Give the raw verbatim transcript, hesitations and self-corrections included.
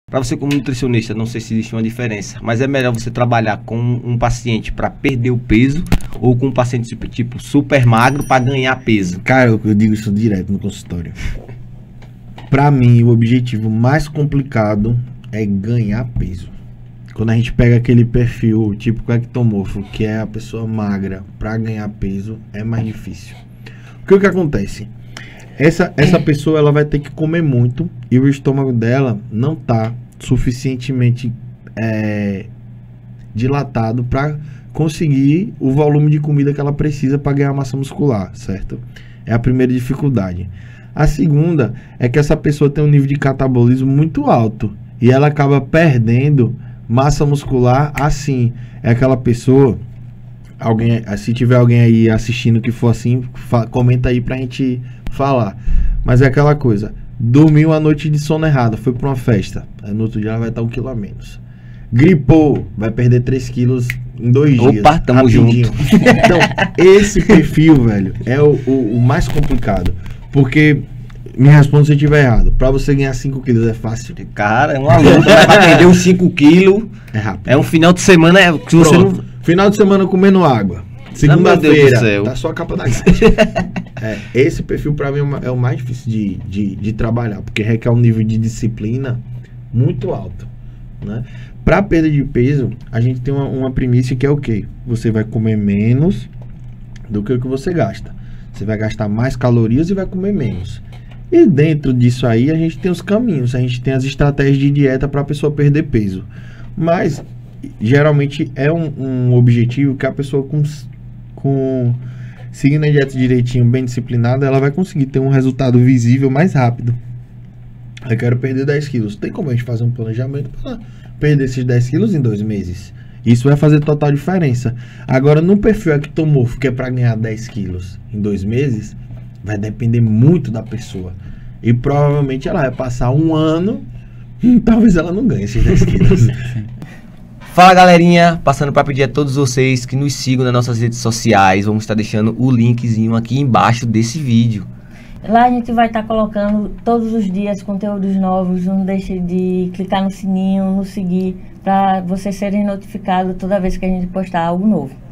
Para você como nutricionista, não sei se existe uma diferença, mas é melhor você trabalhar com um paciente para perder o peso ou com um paciente tipo, tipo super magro para ganhar peso? Cara, eu, eu digo isso direto no consultório. Para mim, o objetivo mais complicado é ganhar peso. Quando a gente pega aquele perfil tipo ectomorfo, que é a pessoa magra, para ganhar peso, é mais difícil. Porque o que acontece? Essa, essa pessoa ela vai ter que comer muito e o estômago dela não tá suficientemente é, dilatado para conseguir o volume de comida que ela precisa para ganhar massa muscular, certo? É a primeira dificuldade. A segunda é que essa pessoa tem um nível de catabolismo muito alto e ela acaba perdendo massa muscular assim. É aquela pessoa, alguém, se tiver alguém aí assistindo que for assim, comenta aí pra gente falar. Mas é aquela coisa, dormiu a noite de sono errada, foi pra uma festa, aí no outro dia ela vai estar um quilo a menos. Gripou, vai perder três quilos em dois dias. Opa, tamo rapidinho. junto. Então, esse perfil, velho, é o, o, o mais complicado. Porque, me responda se eu estiver errado, pra você ganhar cinco quilos é fácil? Cara, é uma luta, mas pra perder os cinco quilos é rápido. É um final de semana é, que você Pronto. não... Final de semana comendo água. Segunda-feira, tá só a capa da gaita. É, esse perfil pra mim é, uma, é o mais difícil de, de, de trabalhar, porque requer um nível de disciplina muito alto, né? Pra perda de peso, a gente tem uma, uma premissa que é o quê? Você vai comer menos do que o que você gasta. Você vai gastar mais calorias e vai comer menos. E dentro disso aí, a gente tem os caminhos, a gente tem as estratégias de dieta para a pessoa perder peso. Mas, geralmente, é um, um objetivo que a pessoa, com, com seguindo a dieta direitinho, bem disciplinada, ela vai conseguir ter um resultado visível mais rápido. Eu quero perder dez quilos. Tem como a gente fazer um planejamento para perder esses dez quilos em dois meses? Isso vai fazer total diferença. Agora, no perfil ectomorfo, que é para ganhar dez quilos em dois meses, vai depender muito da pessoa. E provavelmente ela vai passar um ano, talvez ela não ganhe esses dez quilos. Fala, galerinha, passando para pedir a todos vocês que nos sigam nas nossas redes sociais. Vamos estar deixando o linkzinho aqui embaixo desse vídeo. Lá a gente vai estar colocando todos os dias conteúdos novos. Não deixe de clicar no sininho, nos seguir, para vocês serem notificados toda vez que a gente postar algo novo.